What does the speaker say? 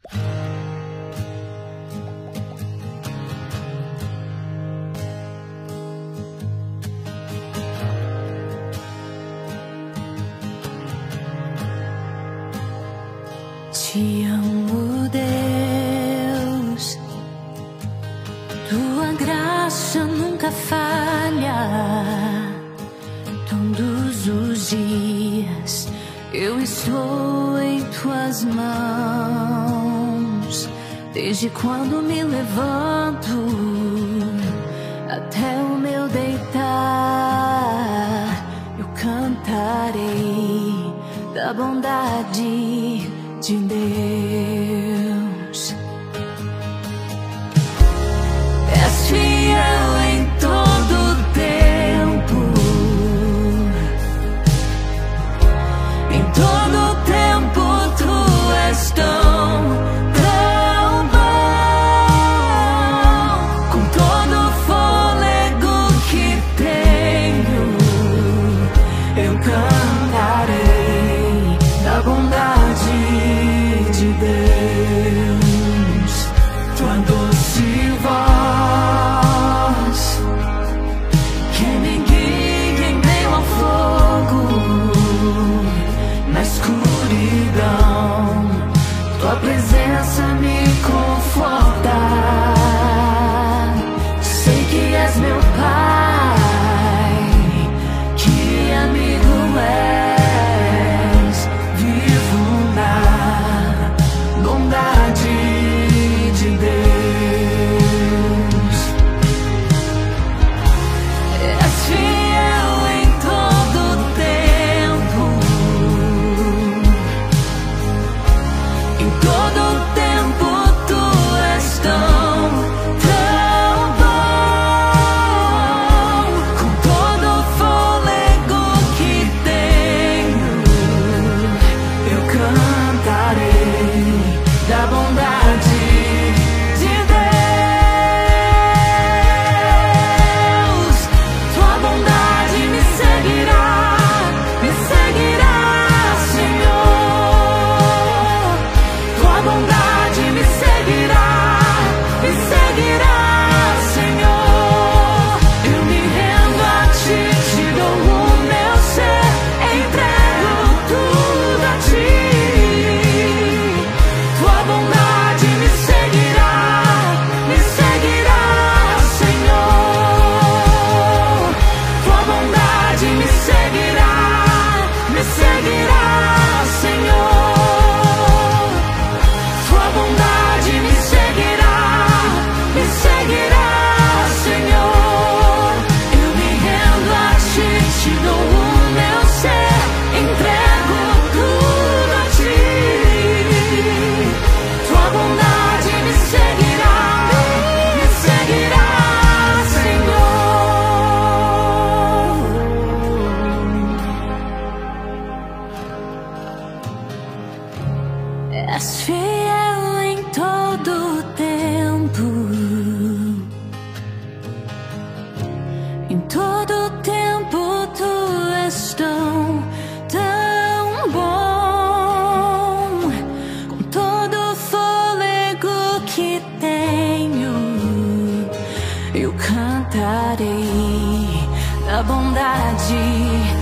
Te amo, Deus, tua graça nunca falha. Todos os dias eu estou em tuas mãos. Desde quando me levanto até o meu deitar, eu cantarei da bondade de Deus. És fiel em todo tempo, em todo tempo tu és tão bom. Com todo o fôlego que tenho, eu cantarei da bondade de Deus. Tua doce voz que me guia em meio ao fogo, na escuridão, tua presença me conforta. Sei que és meu Pai, que amigo és, vivo na bondade de Deus. És fiel em todo tempo, em todo tempo tu és tão bom. Com todo o fôlego que tenho, eu cantarei da bondade de Deus. Tua bondade me seguirá, Senhor. Tua bondade me seguirá, Senhor. Eu me rendo a ti, te dou o meu ser, entrego tudo a ti. Tua bondade me seguirá, Senhor. Tua bondade me seguirá, Senhor. Tua bondade me seguirá, Senhor. Eu me rendo a ti, te dou o meu ser, entrego tudo a ti. Tua bondade me seguirá, Senhor. És fiel em todo tempo, em todo tempo tu és tão bom. Com todo o fôlego que tenho, eu cantarei da bondade